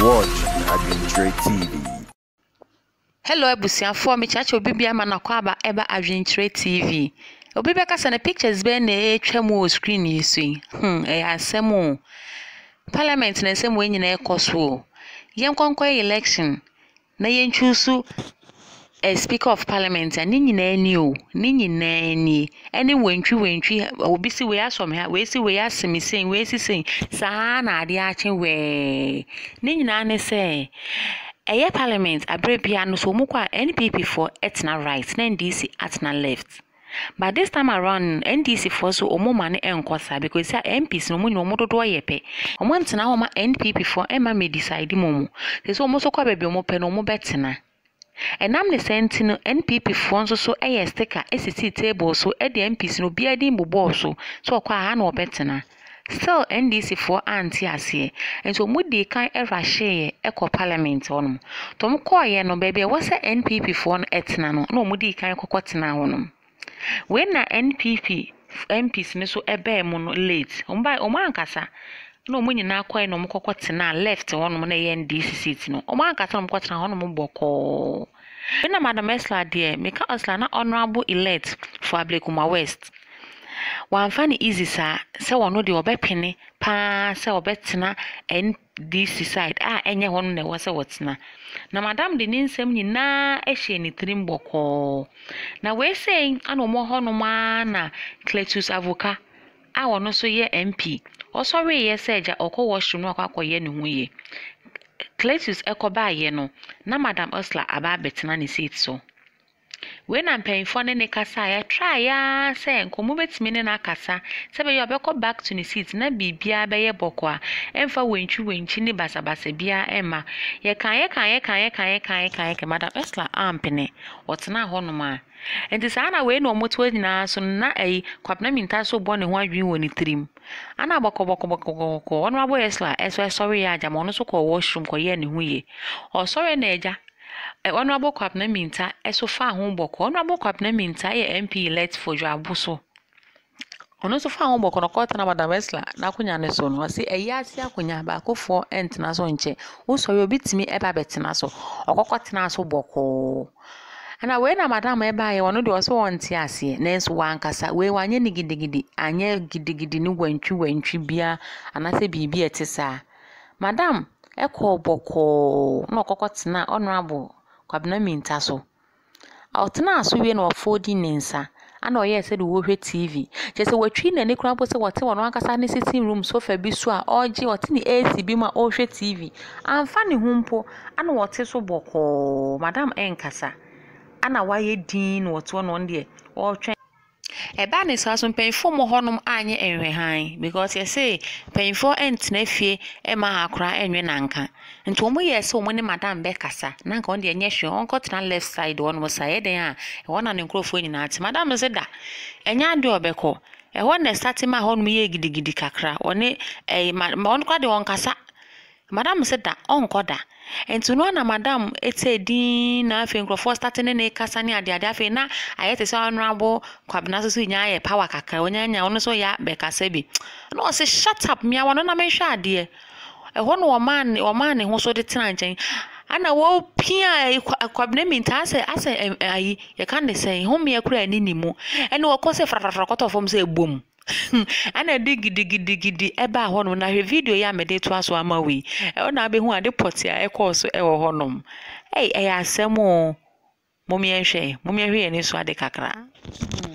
watching Adventure TV. Hello ebusiafo me chacha obi bia ma na kwa aba eba Adventure TV. Obi bia kasa na pictures be na etwa mu o screen yi so yi. Asem Parliament na nsem we nyina ekoso. Yen konkọ election na yen choose Speaker of Parliament ani nyina ani o. Ni nyina ani. Ani wentwi obi si we asom ha, we si we asemisen, we si sen. Saa na ade a chen we. Ni nyina ne se Eye Parliament abrebia no so mukwa NPP for etna right na NDC atna left. But this time around NDC for so omoma ne enkosa because MPs no munyi omododo yepe. Omo ntena homa NPP for ema me decide momu. So omo so kwa baabi omo pe no omo betena. Enam ne senti no NPP for so eye sticker esisi table so e de MPs no bia din bobo so okwa ha na obetena. Still NDC for anti ase and so mudi kan erahye ekọ parliament honum tom koye no bebe wose NPP for no etna no mudi kan kokotena honum when na NPP MPs ne so ebe mu no late omo ankasa no mu nyina koye no kokotena left honum na NDC seat no omo ankasa no kokotena honum boko when na Madam Esla there make Esla na honorable elect for Ablekuma West. One funny easy sa se wono de obepene pa se obetena NDC side enye hono na wose wotena na madam de ninsem nyina ehye ni trim boko na we say ana omo hono ma na Cletus Avoka wono so ye MP osori ye se eja okọ washroom no akwakoye ne huye Cletus ekoba ye no na Madam Osla aba betena ne seat so when I'm paying for ne kasa ya try ya say nkomo betimi ne na kasa se be you abekọ back to the seat na bibia be ye boko a emfa wenchi ne basabasa bia ema ye kan Madam Esla ampene otena honoma enti sa na we no moto nyina so na kwapna minta so bọ ne ho adwen woni trim ana boko ono abo Esla sorry ya jama ono so ko washroom ko ye ne hu ye o sorry na eja Honorable Kwapna Minta eso fa ho boko Honorable Kwapna Minta ye MP elect for Dwabuso ono so fa ho boko no kota na Madam Esla na kunya ne so no se asi akunya ba akofo entena so nche wo so ye obitimi eba betena so okokotena so boko ana we na Madam eba ye wono de wo so wonte ase na enso wankasa we wanye ni gidigidi anye gidigidi ni wantwi bia anase bibi etesa Madam eko boko no okokotena honorable Kwabena Minta so otena so wie na ofodi nensa ana oye se de wo hwe TV je se watwi na ne kura bo se wote wono ankasa ne sitting room sofa bi so a oje wote ni AC bi ma o hwe TV amfa ne humpo ana wote so boko Madam enkasa ana waye din wote wono nde o twen eba ne so aso penfo mo honum anye enhwehan because you say penfo entna fie e ma akora enwe nanka nti omo yes omo ne Madam be kasa nanka on de enye hwe on kotena left side on mo side den a e wona ne nkrofo nyina ati Madam se da enya ade obeko e wona start ma honum ye gidigidi kakra one ma on kwa de on kasa Madam se da on koda enti no na Madam etedin na afi nkrofo starting ne kasa ne ade afi na ayete se honorable Kwabena so nya ye power kakra onyanya ono so ya be kasa bi no se shut up mia wono na menhwe ade ho no o man ne ho so de tena nchen ana wo pia Kwabena Minta ase ayi ye kan de say ho me akura ni nimu ene wo ko se frafra kotofom se ebom ana digidi eba hono na hwe video ya mede to aso amawi ona be hu ade poti a ekoso ewo honom asemo momye hwe ye ni so ade kakra